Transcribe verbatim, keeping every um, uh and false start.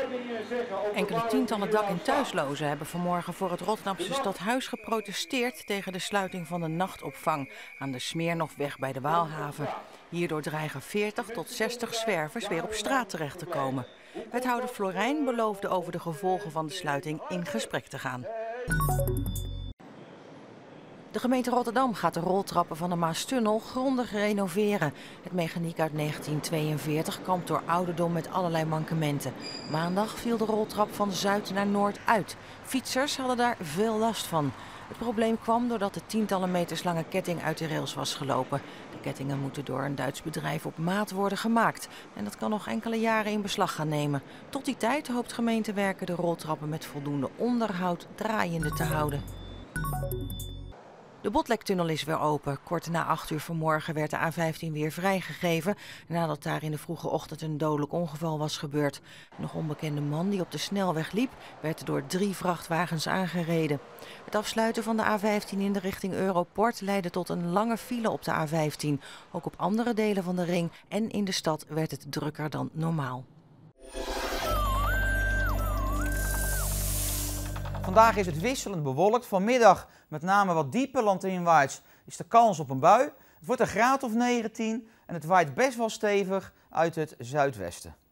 Enkele tientallen dak- en thuislozen hebben vanmorgen voor het Rotterdamse stadhuis geprotesteerd tegen de sluiting van de nachtopvang aan de Smirnofweg bij de Waalhaven. Hierdoor dreigen veertig tot zestig zwervers weer op straat terecht te komen. Wethouder Florijn beloofde over de gevolgen van de sluiting in gesprek te gaan. De gemeente Rotterdam gaat de roltrappen van de Maastunnel grondig renoveren. Het mechaniek uit negentien tweeënveertig kampt door ouderdom met allerlei mankementen. Maandag viel de roltrap van zuid naar noord uit. Fietsers hadden daar veel last van. Het probleem kwam doordat de tientallen meters lange ketting uit de rails was gelopen. De kettingen moeten door een Duits bedrijf op maat worden gemaakt. En dat kan nog enkele jaren in beslag gaan nemen. Tot die tijd hoopt gemeentewerken de roltrappen met voldoende onderhoud draaiende te houden. De Botlektunnel is weer open. Kort na acht uur vanmorgen werd de A vijftien weer vrijgegeven nadat daar in de vroege ochtend een dodelijk ongeval was gebeurd. Een nog onbekende man die op de snelweg liep, werd door drie vrachtwagens aangereden. Het afsluiten van de A vijftien in de richting Europort leidde tot een lange file op de A vijftien. Ook op andere delen van de ring en in de stad werd het drukker dan normaal. Vandaag is het wisselend bewolkt. Vanmiddag met name wat dieper landinwaarts is de kans op een bui. Het wordt een graad of negentien en het waait best wel stevig uit het zuidwesten.